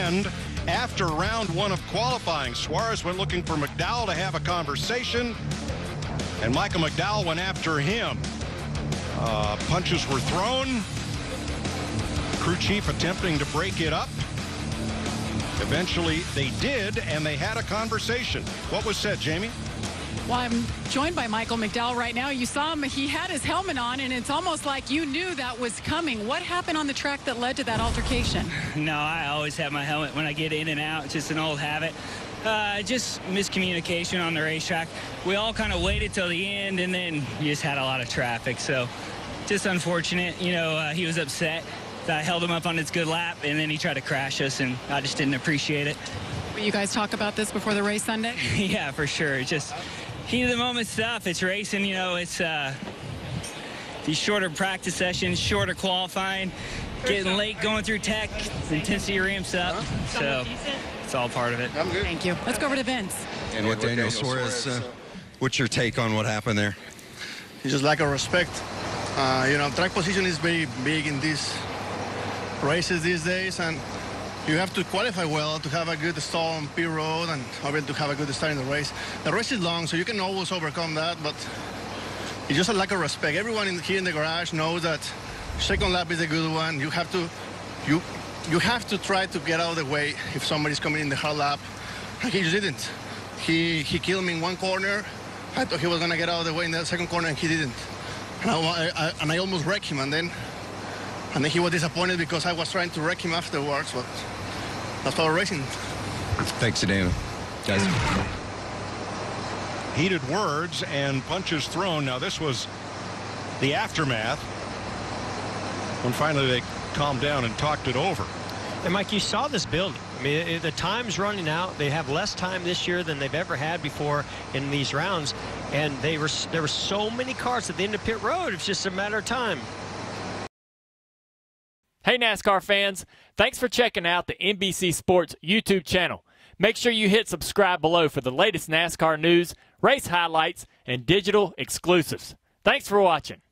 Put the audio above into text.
and after round one of qualifying. Suarez went looking for McDowell to have a conversation, and Michael McDowell went after him. Punches were thrown. Crew chief attempting to break it up. Eventually they did, and they had a conversation. What was said, Jamie? Well, I'm joined by Michael McDowell right now. You saw him, he had his helmet on, and it's almost like you knew that was coming. What happened on the track that led to that altercation? No, I always have my helmet when I get in and out. It's just an old habit. Just miscommunication on the racetrack. We all kind of waited till the end, and then you just had a lot of traffic. So just unfortunate. You know, he was upset. I held him up on his good lap, and then he tried to crash us, and I just didn't appreciate it. Will you guys talk about this before the race Sunday? Yeah, for sure. It's just heat of the moment stuff. It's racing, you know. It's these shorter practice sessions, shorter qualifying, getting late, going through tech, the intensity ramps up. So it's all part of it. Thank you. Let's go over to Vince. And with Daniel Suarez, what's your take on what happened there? It's just lack of respect. You know, track position is very big in these races these days, and you have to qualify well to have a good stall on pit road and to have a good start in the race. The race is long, so you can always overcome that, but it's just a lack of respect. Everyone here in the garage knows that second lap is a good one. You have to try to get out of the way if somebody's coming in the hard lap. And he just didn't. He killed me in one corner. I thought he was going to get out of the way in the second corner, and he didn't. And I almost wrecked him, and then he was disappointed because I was trying to wreck him afterwards, but that's power racing. Thanks, Daniel. Guys. Heated words and punches thrown. Now this was the aftermath when finally they calmed down and talked it over. And Mike, you saw this building. I mean, the time's running out. They have less time this year than they've ever had before in these rounds, and there were so many cars at the end of pit road. It's just a matter of time. Hey NASCAR fans, thanks for checking out the NBC Sports YouTube channel. Make sure you hit subscribe below for the latest NASCAR news, race highlights, and digital exclusives. Thanks for watching.